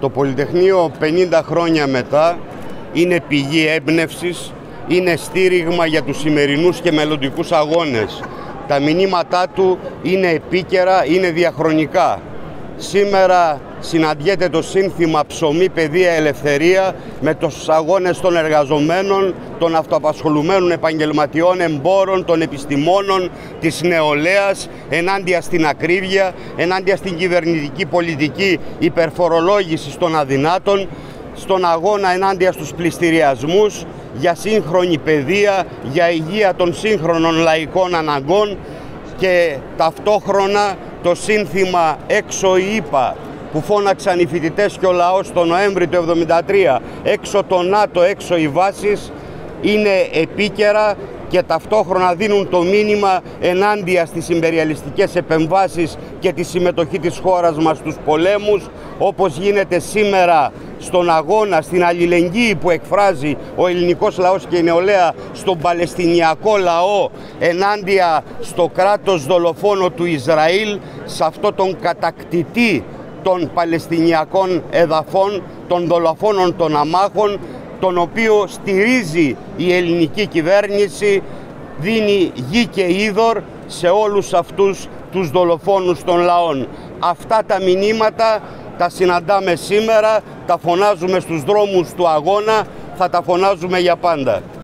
Το Πολυτεχνείο 50 χρόνια μετά είναι πηγή έμπνευσης, είναι στήριγμα για τους σημερινούς και μελλοντικούς αγώνες. Τα μηνύματά του είναι επίκαιρα, είναι διαχρονικά. Σήμερα συναντιέται το σύνθημα «Ψωμί, παιδεία, ελευθερία» με τους αγώνες των εργαζομένων, των αυτοαπασχολουμένων επαγγελματιών, εμπόρων, των επιστημόνων, της νεολαίας, ενάντια στην ακρίβεια, ενάντια στην κυβερνητική πολιτική υπερφορολόγησης των αδυνάτων, στον αγώνα ενάντια στους πληστηριασμούς, για σύγχρονη παιδεία, για υγεία των σύγχρονων λαϊκών αναγκών και ταυτόχρονα το σύνθημα «Έξω η ΗΠΑ» που φώναξαν οι φοιτητές και ο λαός το Νοέμβρη του 1973, «Έξω το ΝΑΤΟ, έξω οι βάσεις», είναι επίκαιρα και ταυτόχρονα δίνουν το μήνυμα ενάντια στις ιμπεριαλιστικές επεμβάσεις και τη συμμετοχή της χώρας μας στους πολέμους, όπως γίνεται σήμερα στον αγώνα, στην αλληλεγγύη που εκφράζει ο ελληνικός λαός και η νεολαία στον Παλαιστινιακό λαό ενάντια στο κράτος δολοφόνο του Ισραήλ, σε αυτό τον κατακτητή των Παλαιστινιακών εδαφών, των δολοφόνων των αμάχων, τον οποίο στηρίζει η ελληνική κυβέρνηση, δίνει γη και είδωρ σε όλους αυτούς τους δολοφόνους των λαών. Αυτά τα μηνύματα τα συναντάμε σήμερα, τα φωνάζουμε στους δρόμους του αγώνα, θα τα φωνάζουμε για πάντα.